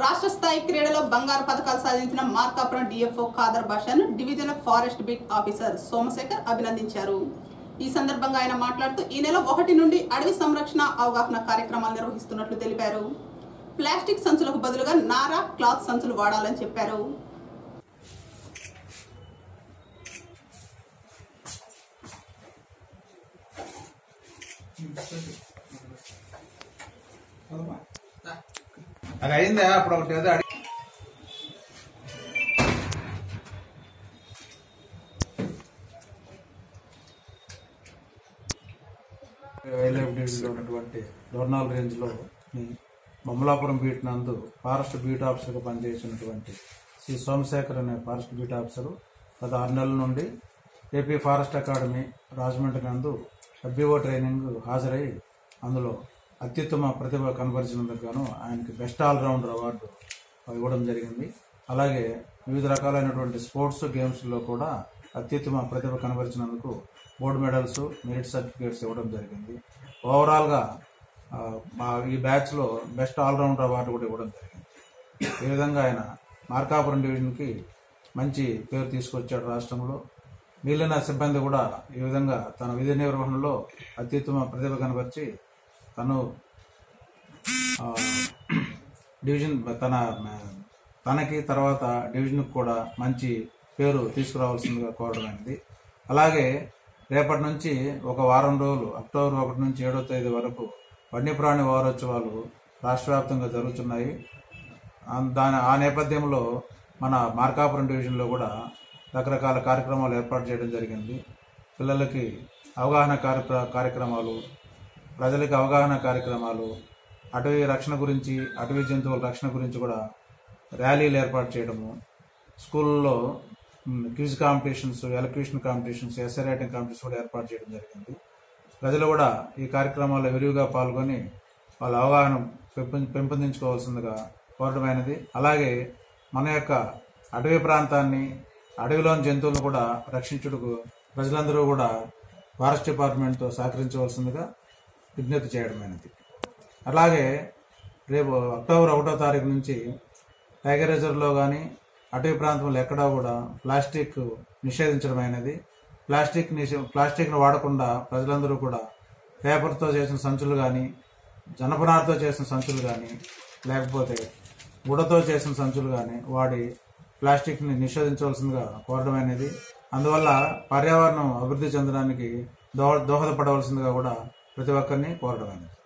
రాష్ట్ర స్థాయి క్రీడలో బంగారు పతకాలు సాధించిన మార్కాపురం డిఎఫ్ఓ ఖాదర్ బాషాను divisional forest beat officer Somasekhar అభినందించారు. ఈ సందర్భంగా ఆయన మాట్లాడుతూ ఈ నెల 1 నుండి అడవి సంరక్షణ అవగాహన కార్యక్రమాలు నిర్వహిస్తున్నట్లు తెలిపారు. ప్లాస్టిక్ సంచులకు బదులుగా నారా క్లాత్ సంచులు వాడాలని చెప్పారు. అది అయిందా అప్పుడు ఒకటి ఏదో ఉన్నటువంటి డోర్నాల్ రేంజ్ లో బొమ్మలాపురం బీట్ నందు ఫారెస్ట్ బీట్ ఆఫీసర్ గా పనిచేసినటువంటి శ్రీ సోమశేఖర్ అనే ఫారెస్ట్ బీట్ ఆఫీసర్ గత 6 నెలల నుండి ఏపీ ఫారెస్ట్ అకాడమీ రాజమండ్రి నందు FBO ట్రైనింగ్ హాజరై అందులో అత్యుత్తమ ప్రతిభ కనబరిచినందుకు గాను ఆయనకి బెస్ట్ ఆల్రౌండర్ అవార్డు ఇవ్వడం జరిగింది. అలాగే వివిధ రకాలైనటువంటి స్పోర్ట్స్ గేమ్స్లో కూడా అత్యుత్తమ ప్రతిభ కనబరిచినందుకు గోల్డ్ మెడల్స్, మెరిట్ సర్టిఫికేట్స్ ఇవ్వడం జరిగింది. ఓవరాల్గా ఈ బ్యాచ్లో బెస్ట్ ఆల్రౌండర్ అవార్డు కూడా ఇవ్వడం జరిగింది. ఈ విధంగా ఆయన మార్కాపురం డివిజన్కి మంచి పేరు తీసుకొచ్చాడు. రాష్ట్రంలో మిగిలిన సిబ్బంది కూడా ఈ విధంగా తన విధి నిర్వహణలో అత్యుత్తమ ప్రతిభ కనబరిచి తను డివిజన్ తనకి తర్వాత డివిజన్కి కూడా మంచి పేరు తీసుకురావాల్సిందిగా కోరడమైంది. అలాగే రేపటి నుంచి ఒక వారం రోజులు అక్టోబర్ 1 నుంచి 7వ తేదీ వరకు వన్యప్రాణి వారోత్సవాలు రాష్ట్ర వ్యాప్తంగా జరుగుతున్నాయి. ఆ నేపథ్యంలో మన మార్కాపురం డివిజన్లో కూడా రకరకాల కార్యక్రమాలు ఏర్పాటు చేయడం జరిగింది. పిల్లలకి అవగాహన కార్యక్రమాలు, ప్రజలకి అవగాహన కార్యక్రమాలు, అటవీ రక్షణ గురించి, అటవీ జంతువుల రక్షణ గురించి కూడా ర్యాలీలు ఏర్పాటు చేయడము, స్కూల్లో quiz competitions, elocution competitions, essay writing competitions కూడా ఏర్పాటు చేయడం జరిగింది. ప్రజలు కూడా ఈ కార్యక్రమాల్లో విరివిగా పాల్గొని వాళ్ళ అవగాహన పెంపొందించుకోవాల్సిందిగా కోరడమైనది. అలాగే మన యొక్క అటవీ ప్రాంతాన్ని, అడవిలోని జంతువులను కూడా రక్షించుటకు ప్రజలందరూ కూడా ఫారెస్ట్ డిపార్ట్మెంట్తో సహకరించవలసిందిగా విజ్ఞప్తి చేయడమైనది. అలాగే రేపు అక్టోబర్ 1వ తారీఖు నుంచి టైగర్ రిజర్వ్లో కానీ అటవీ ప్రాంతంలో ఎక్కడా కూడా ప్లాస్టిక్ నిషేధించడమైనది. ప్లాస్టిక్ను వాడకుండా ప్రజలందరూ కూడా పేపర్తో చేసిన సంచులు కానీ, జనపనారతో చేసిన సంచులు కానీ, లేకపోతే గుడతో చేసిన సంచులు కానీ వాడి ప్లాస్టిక్ని నిషేధించవలసిందిగా కోరడమైనది. అందువల్ల పర్యావరణం అభివృద్ధి చెందడానికి దోహదపడవలసిందిగా కూడా ప్రతి ఒక్కరిని కోరడమైనది.